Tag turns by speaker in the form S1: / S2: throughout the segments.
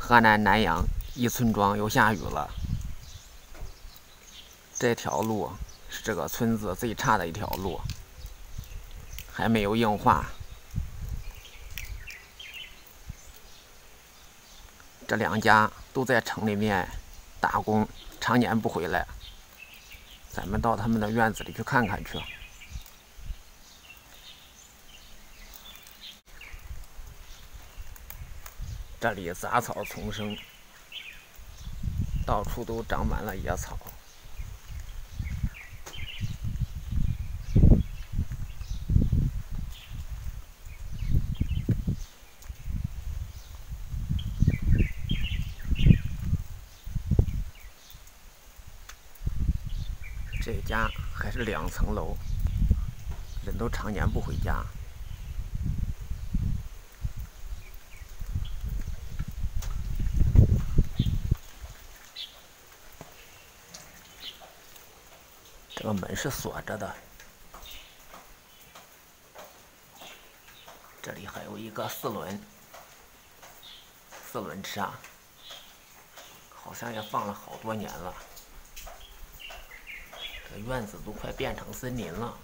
S1: 河南南阳一村庄又下雨了。这条路是这个村子最差的一条路，还没有硬化。这两家都在城里面打工，常年不回来。咱们到他们的院子里去看看去。这里杂草丛生，到处都长满了野草。这家还是2层楼，人都常年不回家。这个门是锁着的。这里还有一个4轮车，好像也放了好多年了。这院子都快变成森林了。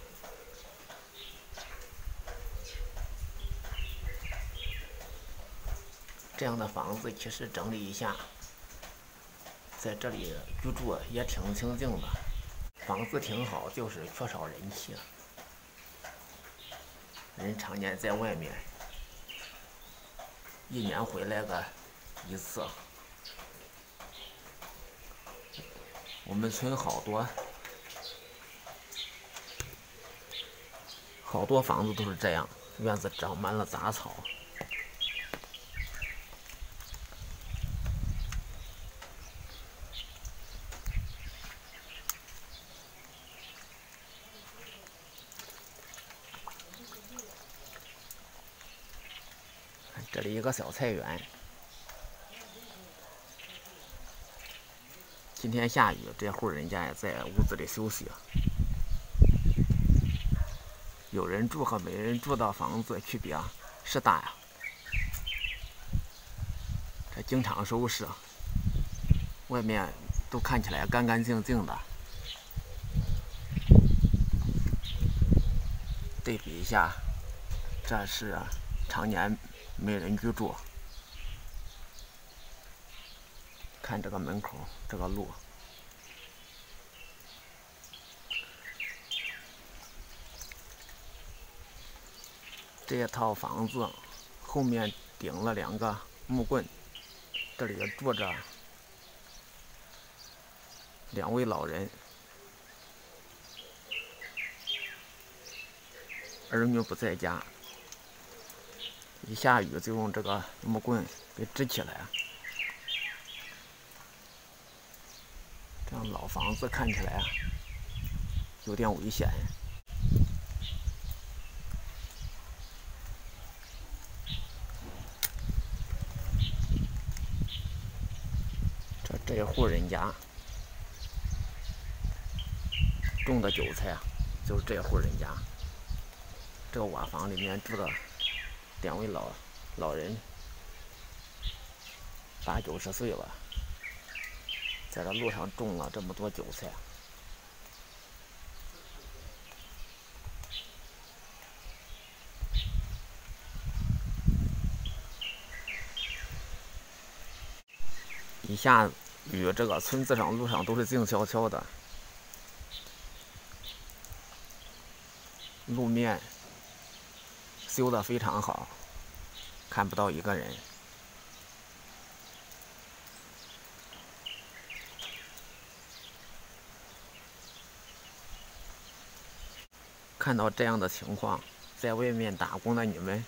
S1: 这样的房子其实整理一下，在这里居住也挺清静的。房子挺好，就是缺少人气。人常年在外面，1年回来个1次。我们村好多房子都是这样，院子长满了杂草。这里一个小菜园。今天下雨，这户人家也在屋子里休息。有人住和没人住的房子区别是大呀。这经常收拾，外面都看起来干干净净的。对比一下，这是常年没人居住。看这个门口，这个路。这套房子后面顶了2个木棍，这里住着2位老人，儿女不在家，一下雨就用这个木棍给支起来。这样老房子看起来有点危险。这一户人家种的韭菜就是这户人家。这个瓦房里面住的2位老人，80、90岁了，在这路上种了这么多韭菜。一下雨，这个村子上路上都是静悄悄的，路面修得非常好，看不到一个人。看到这样的情况，在外面打工的你们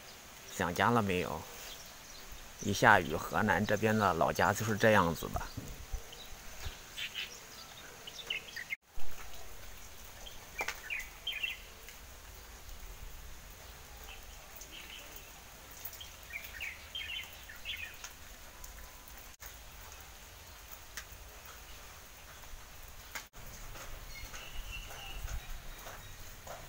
S1: 想家了没有？一下雨，河南这边的老家就是这样子的。